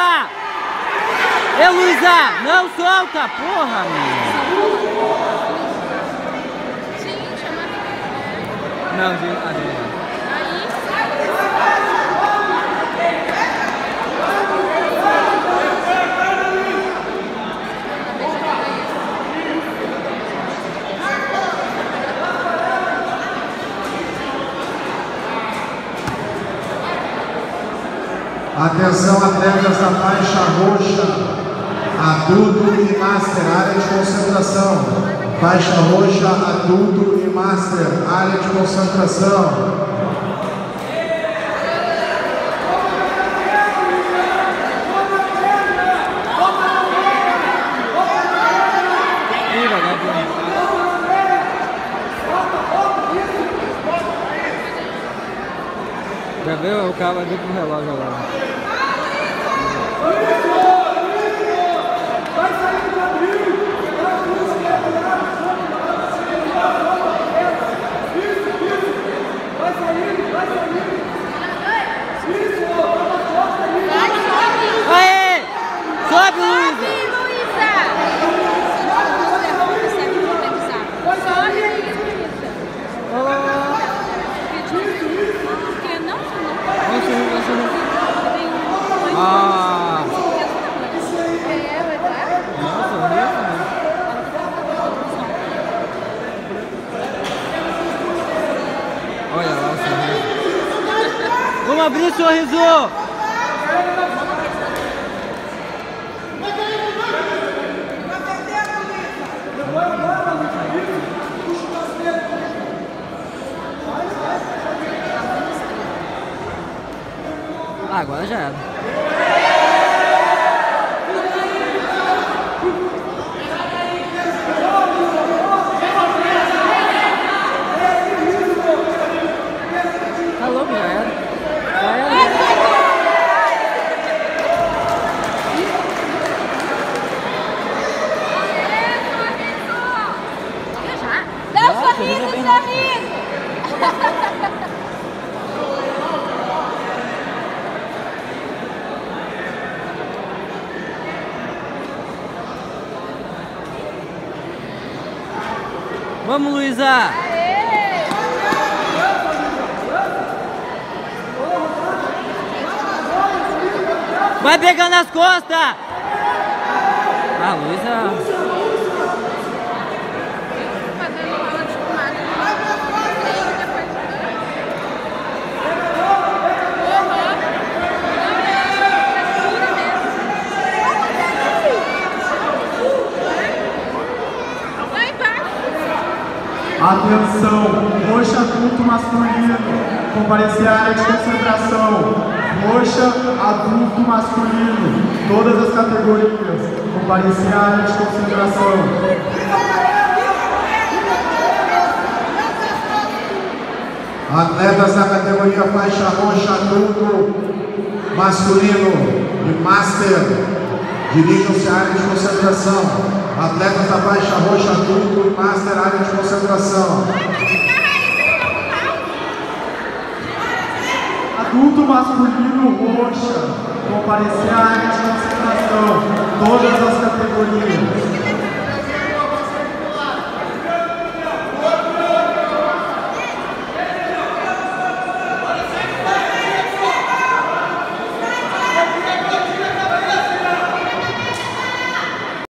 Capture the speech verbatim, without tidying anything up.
Luísa! Ê, Luísa! Não solta, porra, meu! Não, de... Ah, de... Atenção, atletas da faixa roxa, adulto e master, área de concentração. Faixa roxa, adulto e master, área de concentração. Já viu? O cara vai vir pro relógio agora. Aê! Sobe, Luísa! Ah! Olha lá o sorriso. Vamos abrir o sorriso! Ah, agora já era. Tá louco, já era. Já era. Dá um sorriso, sorriso! Vamos, Luísa! Vai pegando as costas! Ah, Luísa... Atenção, roxa adulto masculino, comparecer à área de concentração. Roxa adulto masculino, todas as categorias, comparecer à área de concentração. Atletas da categoria faixa roxa adulto masculino e master, dirijam-se à área de concentração. Atletas da faixa roxa adulto e master, área de concentração. Adulto masculino roxa, comparecer à área de concentração. Todas as